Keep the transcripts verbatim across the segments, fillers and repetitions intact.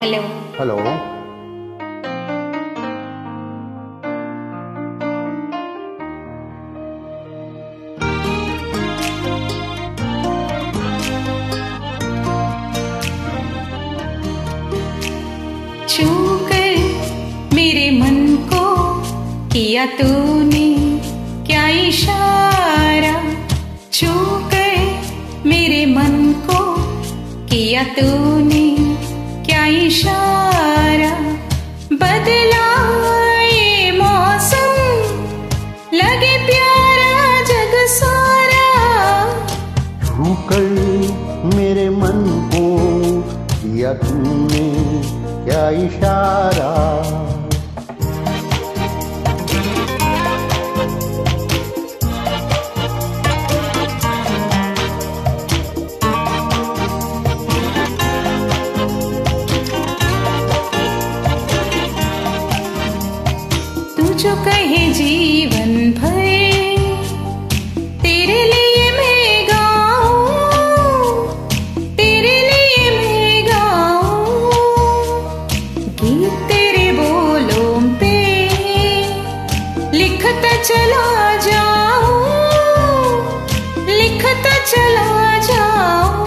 Hello. Hello. छू कर मेरे मन को किया तूने क्या इशारा, छू कर मेरे मन को किया तूने क्या इशारा, बदला ये मौसम लगे प्यारा जग सारा। छू कर मेरे मन को किया तूने क्या इशारा, तू जो कहे जीवन भर तेरे लिए मैं गाऊं, तेरे लिए मैं गाऊं, गीत तेरे बोलों पे लिखता चला जाऊं, लिखता चला जाऊं।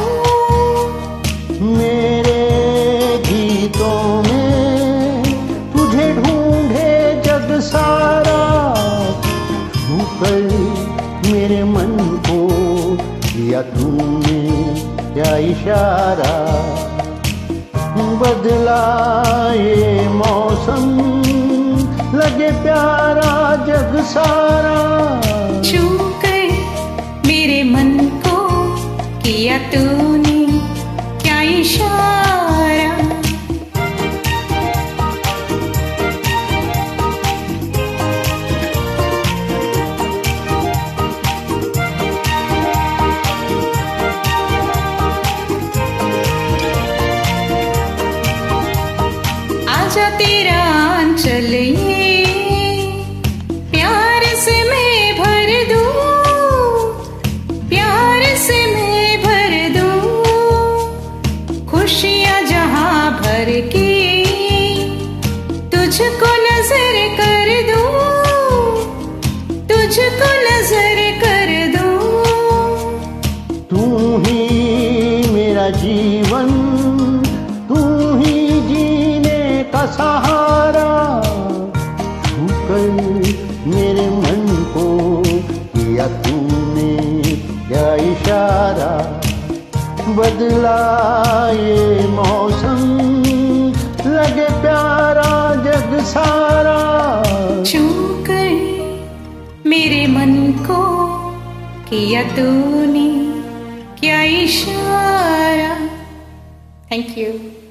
मेरे गीतों में तुझे ढूंढे जग सारा, छू कर मेरे मन को किया तूने क्या इशारा, बदला ये मौसम लगे प्यारा जग सारा। छू कर मेरे मन को किया तूने क्या इशारा। आजा तेरा आंचल ये प्यार से मैं भर दूं, प्यार से मैं भर दूं, खुशियां जहां भर के तुझको नजर कर दूं, तुझको नजर कर दूं। तू ही मेरा जीवन, तू ही जीने का सहारा, छू कर मेरे मन को किया तूने क्या इशारा, बदला ये मौसम लगे प्यारा जग सारा। छू कर मेरे मन को किया तूने क्या इशारा। Thank you.